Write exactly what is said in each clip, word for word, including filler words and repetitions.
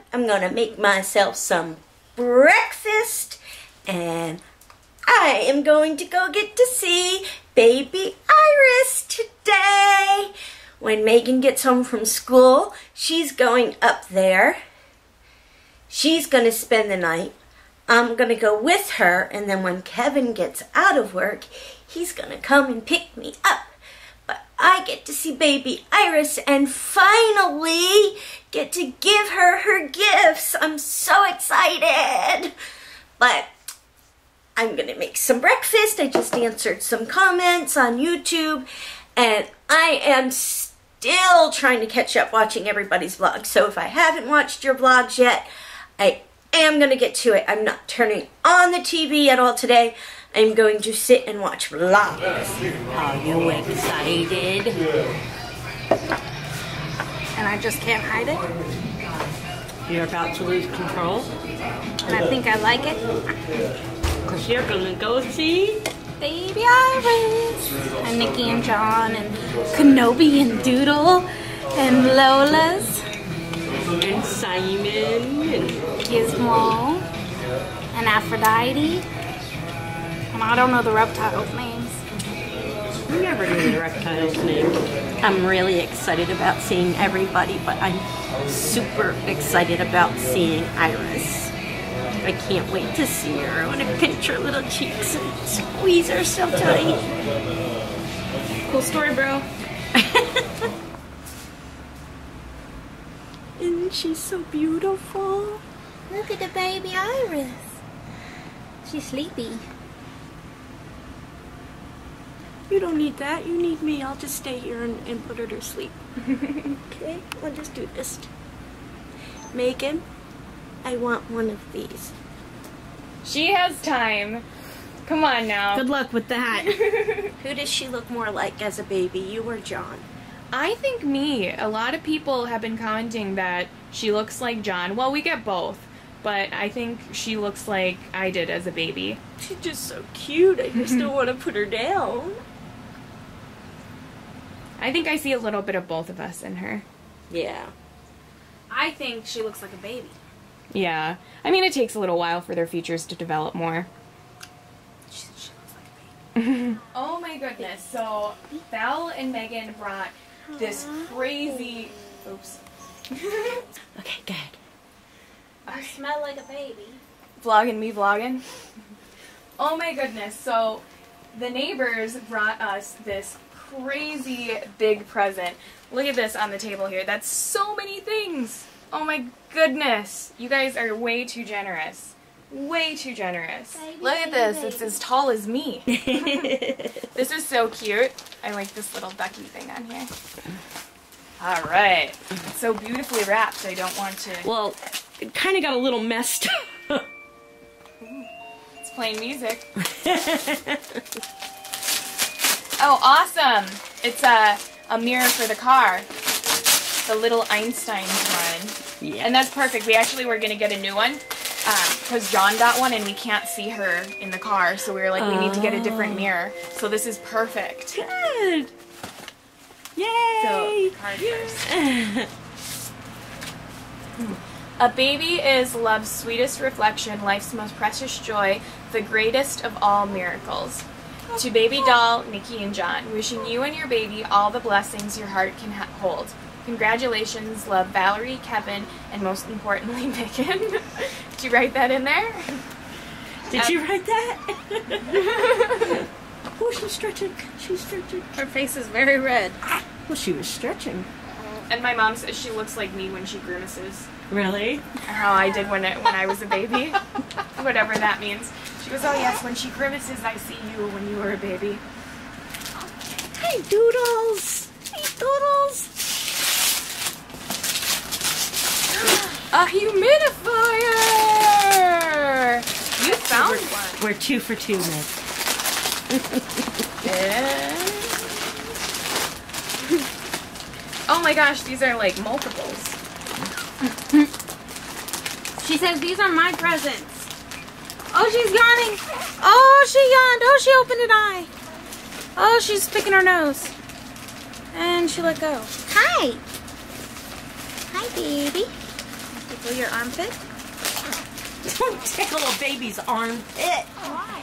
I'm gonna make myself some breakfast, and I am going to go get to see baby Iris today. When Megan gets home from school, she's going up there. She's gonna spend the night. I'm gonna go with her, and then when Kevin gets out of work, he's gonna come and pick me up. But I get to see baby Iris and finally get to give her her gifts. I'm so excited. But I'm gonna make some breakfast. I just answered some comments on YouTube, and I am still trying to catch up watching everybody's vlogs. So if I haven't watched your vlogs yet, I am gonna get to it. I'm not turning on the T V at all today. I'm going to sit and watch vlogs. Are you excited? And I just can't hide it. You're about to lose control. And I think I like it. Because you're going to go see baby Iris. And Nikki and John and Kenobi and Doodle and Lola's. And Simon and Gizmo and Aphrodite. And I don't know the reptiles' names. You never knew the reptiles' names. I'm really excited about seeing everybody, but I'm super excited about seeing Iris. I can't wait to see her. I want to pinch her little cheeks and squeeze her so tight. Cool story, bro. Isn't she so beautiful? Look at the baby Iris. She's sleepy. You don't need that. You need me. I'll just stay here and, and put her to sleep. Okay? I'll just do this. Megan, I want one of these. She has time. Come on now. Good luck with that. Who does she look more like as a baby, you or John? I think me. A lot of people have been commenting that she looks like John. Well, we get both, but I think she looks like I did as a baby. She's just so cute. I just don't want to put her down. I think I see a little bit of both of us in her. Yeah. I think she looks like a baby. Yeah. I mean, it takes a little while for their features to develop more. She, she looks like a baby. Oh my goodness. So, Val and Megan brought this crazy... Oops. Okay, good. You smell like a baby. Vlogging me vlogging. Oh my goodness. So, the neighbors brought us this crazy big present. Look at this on the table here. That's so many things. Oh my goodness. You guys are way too generous. Way too generous. Baby, Look at this. Baby. It's as tall as me. This is so cute. I like this little ducky thing on here. Alright. It's so beautifully wrapped. I don't want to... Well, it kind of got a little messed up. It's playing music. Oh, awesome! It's a, a mirror for the car. The little Einstein one. Yeah. And that's perfect. We actually were going to get a new one because um, John got one and we can't see her in the car. So we were like, we need to get a different mirror. So this is perfect. Good! Yay! So, card first. A baby is love's sweetest reflection, life's most precious joy, the greatest of all miracles. To baby doll, Nikki and John, wishing you and your baby all the blessings your heart can ha hold. Congratulations, love, Valerie, Kevin, and most importantly, Megan. Did you write that in there? Did um, you write that? Oh, she's stretching. She's stretching. Her face is very red. Well, she was stretching. And my mom says she looks like me when she grimaces. Really? How I did when, it, when I was a baby. Whatever that means. She goes, oh yes, when she grimaces, I see you when you were a baby. Hey, Doodles! Hey, Doodles! A humidifier! You found we're, one. We're two for two, Meg. Yeah. Oh my gosh, these are like multiples. She says these are my presents. Oh, she's yawning. Oh, she yawned. Oh, she opened an eye. Oh, she's picking her nose. And she let go. Hi. Hi, baby. Tickle your armpit? Don't tickle a baby's armpit. Why?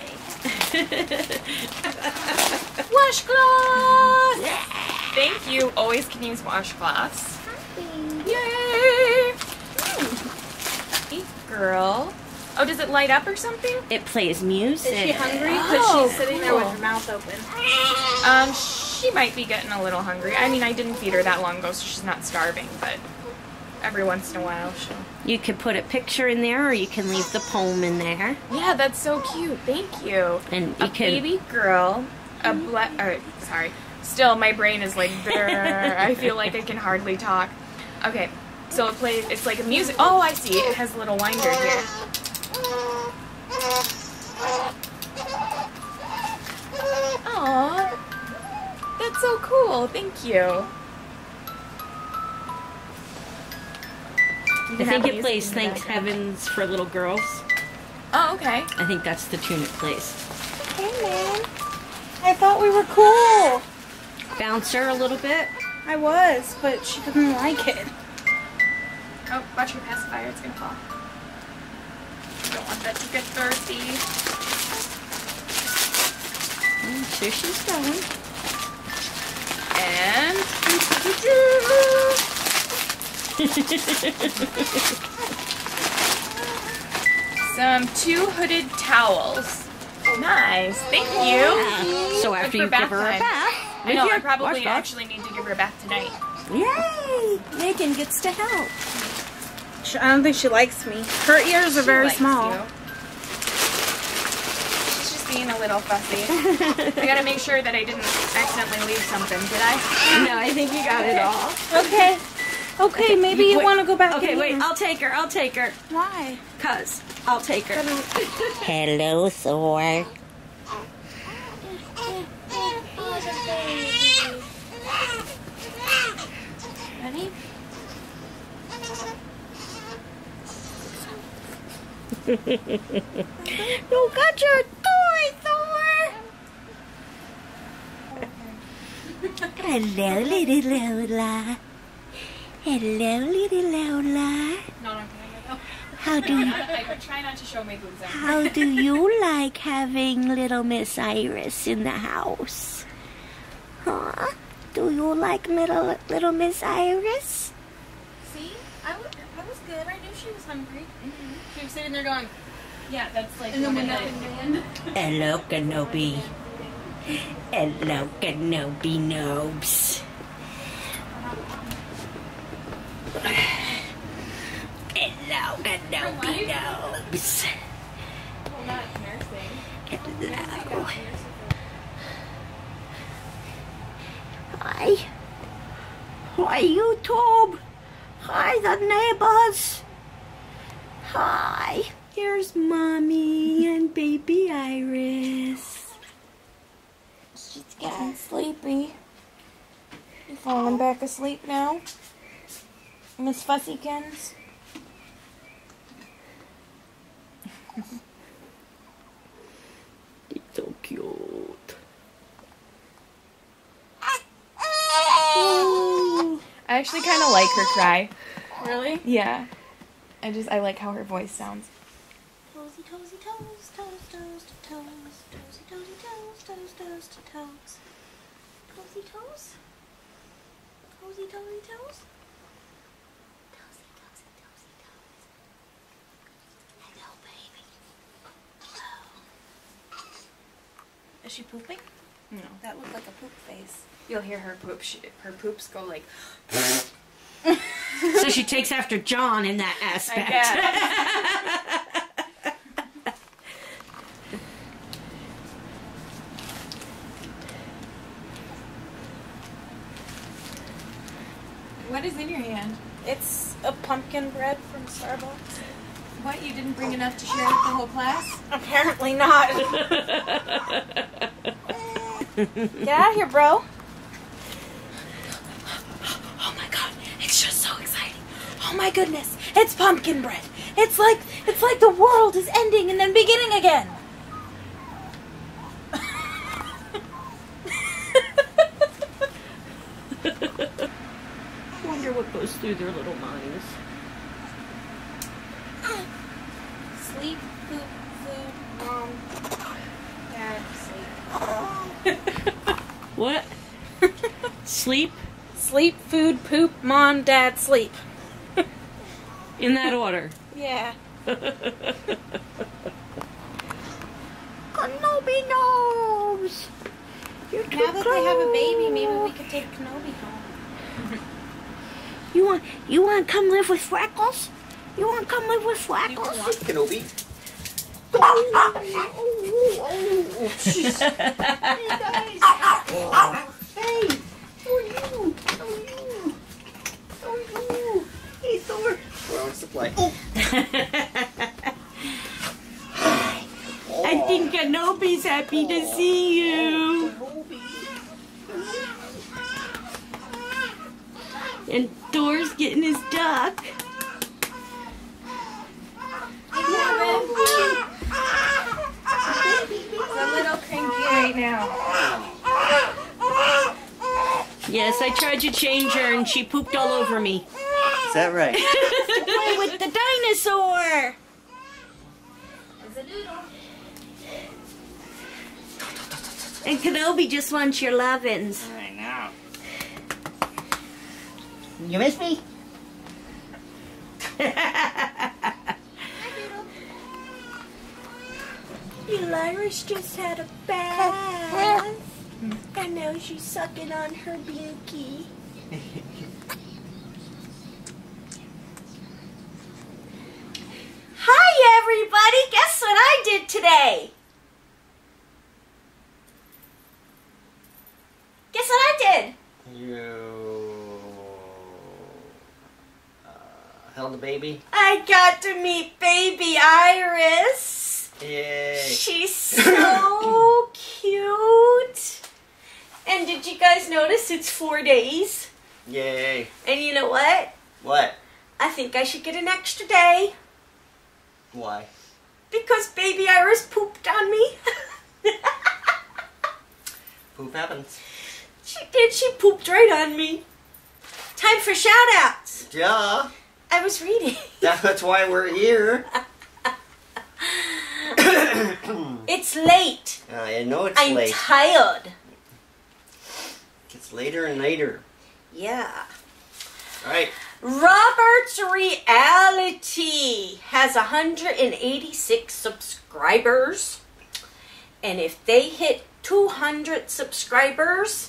Washcloth! Thank you. Always can use washcloths. Happy. Yay! Eat, girl. Oh, does it light up or something? It plays music. Is she hungry? Because Oh, she's sitting there with cool. her mouth open. Um, she might be getting a little hungry. I mean, I didn't feed her that long ago, so she's not starving, but every once in a while she'll... You could put a picture in there, or you can leave the poem in there. Yeah, that's so cute. Thank you. And A you can... baby girl, a ble- or, sorry. Still, my brain is like, brrr. I feel like I can hardly talk. Okay, so it plays, it's like a music, oh, I see. It has a little winder here. Aww. That's so cool. Thank you. I think it plays Thanks Heavens for Little Girls. Oh, okay. I think that's the tune it plays. Hey, man. I thought we were cool. Bounce her a little bit. I was, but she didn't like it. Oh, watch your pacifier. It's gonna fall. Don't want that to get thirsty. Mm, here she's going. And some two hooded towels. Nice, thank you. Yeah. So after Good you for bath give her a time. bath, I know, with I your probably washcloth. actually need to give her a bath tonight. Yay! Megan gets to help. She, I don't think she likes me. Her ears are She very likes small. you. She's just being a little fussy. I gotta make sure that I didn't accidentally leave something, did I? No, I think you got it all. Okay. Okay, maybe you Wait, want to go back Okay, in wait, here. I'll take her, I'll take her. Why? Cuz, I'll take her. Hello, Thor. Ready? You got your toy, Thor! Hello, little Lola. Hello, little Lola. No, no, no. How do you, I try not to show my boobs. how do you like having little Miss Iris in the house? Huh? Do you like little, little Miss Iris? See? I, w I was good. I knew she was hungry. Mm-hmm. She was sitting there going, yeah, that's like... And then when nothing Hello, Kenobi. Hello, Kenobi Nobes. Hello, Kenobi Nobes. Well, not nursing. Hello. Hi. Hi, YouTube. Hi, the neighbors. Hi. Here's Mommy and baby Iris. She's getting sleepy. You falling back asleep now? Miss Fussykins? It's so cute. I actually kind of like her cry. Really? Yeah. I just, I like how her voice sounds. Toesy, toesy, toes, toes, toes, to toes, toesy, toesy, toes, toes, toes, to toes. Toesy, toes? Toesy, toesy, toes? Toesy, toesy, toesy, toes. Hello, baby. Hello. Is she pooping? No. That looked like a poop face. You'll hear her poop. She, her poops go like... So she takes after John in that aspect. What is in your hand? It's a pumpkin bread from Starbucks. What, you didn't bring enough to share with the whole class? Apparently not. Get out of here, bro. Oh my god, it's just so exciting. Oh my goodness, it's pumpkin bread. It's like it's like the world is ending and then beginning again. I wonder what goes through their little minds. What? Sleep? Sleep, food, poop, mom, dad, sleep. In that order. Yeah. Kenobi knows. You're too Now that they have a close. baby, maybe we could take Kenobi home. You want you want to come live with Freckles? You want to come live with Freckles? Kenobi. Hey, who are you? Who are you? Who are you? Hey, Thor. Who wants to play? I think Kenobi's happy to see you. And Thor's getting his duck. He's a little cranky right now. Yes, I tried to change her and she pooped all over me. Is that right? Play with the dinosaur. It's a doodle. And Kenobi just wants your lovin's. I know. You miss me? Iris just had a bath. And now she's sucking on her binky. Hi everybody! Guess what I did today? Guess what I did? You uh, held a baby? I got to meet baby Iris. Yay! She's so cute. And did you guys notice it's four days? Yay! And you know what? What? I think I should get an extra day. Why? Because baby Iris pooped on me. Poop happens. She did. She pooped right on me. Time for shout outs. Yeah. I was reading. That's why we're here. It's late. I know it's I'm late. tired. It's later and later. Yeah. All right. Robert's Reality has one hundred eighty-six subscribers. And if they hit two hundred subscribers,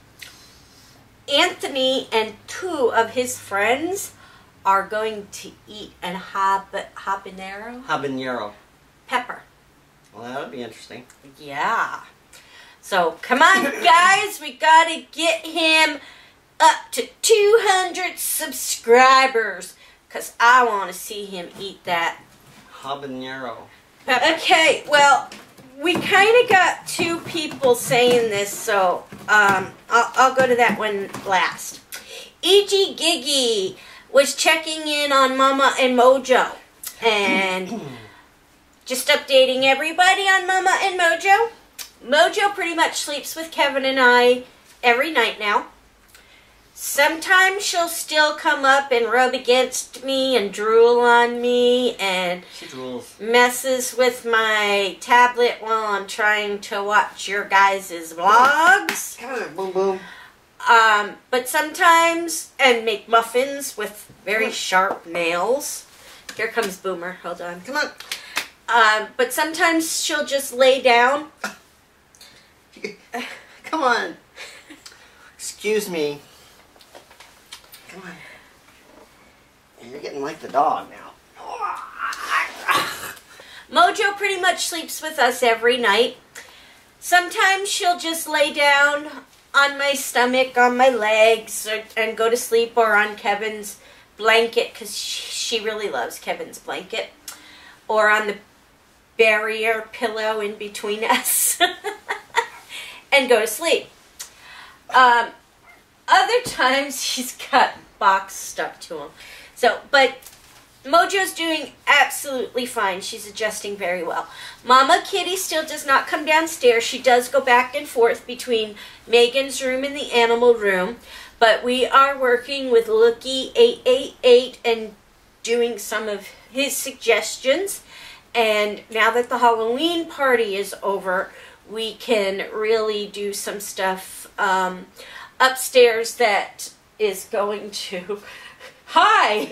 Anthony and two of his friends are going to eat a hab- habanero Habanero. pepper. Well, that'll be interesting. Yeah. So, come on, guys. We got to get him up to two hundred subscribers. Because I want to see him eat that. Habanero. Okay, well, we kind of got two people saying this, so um, I'll, I'll go to that one last. E G Giggy was checking in on Mama and Mojo. And just updating everybody on Mama and Mojo. Mojo pretty much sleeps with Kevin and I every night now. Sometimes she'll still come up and rub against me and drool on me and She drools. messes with my tablet while I'm trying to watch your guys' vlogs. Boom, boom. Um, but sometimes, and make muffins with very sharp nails. Here comes Boomer. Hold on. Come on. Um, but sometimes she'll just lay down. Come on. Excuse me. Come on. You're getting like the dog now. Mojo pretty much sleeps with us every night. Sometimes she'll just lay down on my stomach, on my legs, or, and go to sleep, or on Kevin's blanket, because she, she really loves Kevin's blanket, or on the barrier pillow in between us, and go to sleep. Um, other times she's got box stuck to him. So, but Mojo's doing absolutely fine. She's adjusting very well. Mama Kitty still does not come downstairs. She does go back and forth between Megan's room and the animal room. But we are working with Lookie eight eight eight and doing some of his suggestions. And now that the Halloween party is over, we can really do some stuff um, upstairs that is going to, hi,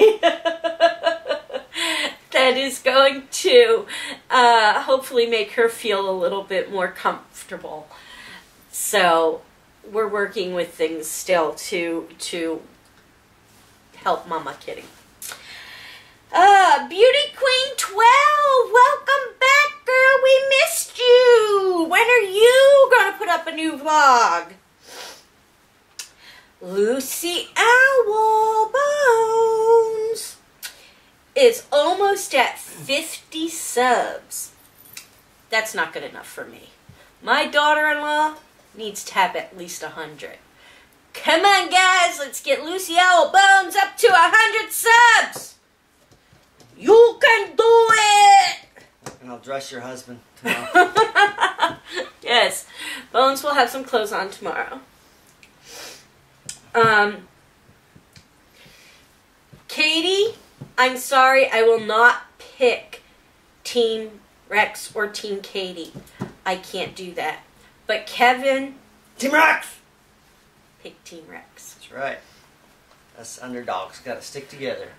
that is going to uh, hopefully make her feel a little bit more comfortable. So we're working with things still to to help Mama Kitty. Uh, Beauty Queen twelve, welcome back, girl. We missed you. When are you going to put up a new vlog? Lucy Owl Bones is almost at fifty subs. That's not good enough for me. My daughter-in-law needs to have at least a hundred. Come on, guys, let's get Lucy Owl Bones up to a hundred subs. You can do it. And I'll dress your husband tomorrow. Yes, Bones will have some clothes on tomorrow. Um, Katie, I'm sorry, I will not pick Team Rex or Team Katie. I can't do that. But Kevin, Team Rex! Pick Team Rex. That's right. Us underdogs got to stick together.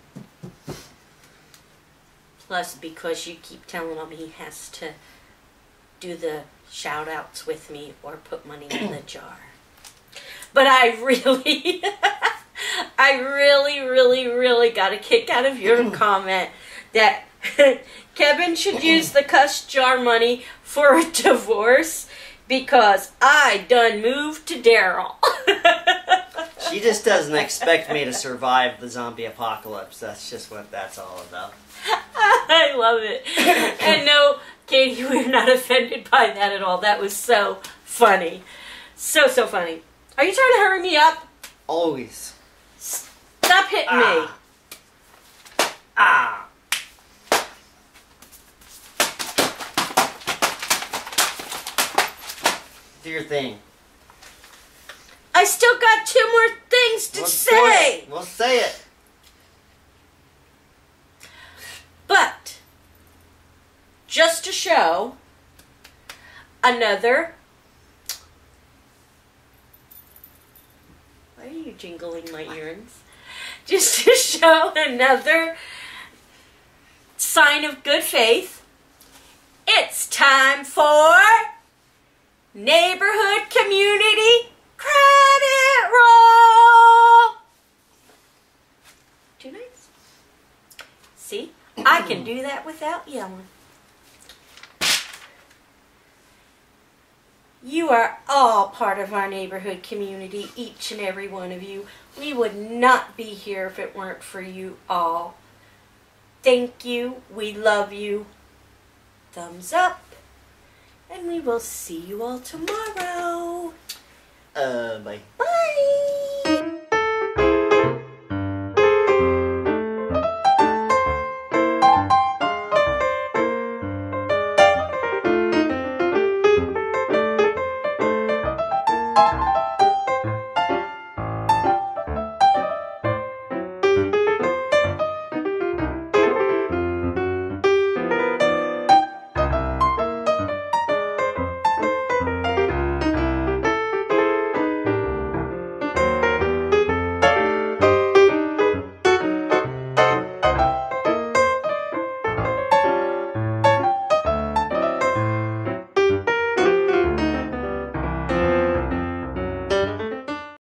Plus, because you keep telling him he has to do the shout-outs with me or put money in the jar. But I really, I really, really, really got a kick out of your comment that Kevin should use the cuss jar money for a divorce because I done moved to Daryl. She just doesn't expect me to survive the zombie apocalypse. That's just what that's all about. I love it. And no, Katie, we're not offended by that at all. That was so funny. So, so funny. Are you trying to hurry me up? Always. Stop hitting Ah. me. Ah! Do your thing. I still got two more things to We'll do say. it. We'll say it. But, just to show another... Why are you jingling my earrings? Just to show another sign of good faith, it's time for Neighborhood Community Credit Roll. Too nice? See? I can do that without yelling. You are all part of our neighborhood community, each and every one of you. We would not be here if it weren't for you all. Thank you. We love you. Thumbs up. And we will see you all tomorrow. Uh, bye. Bye.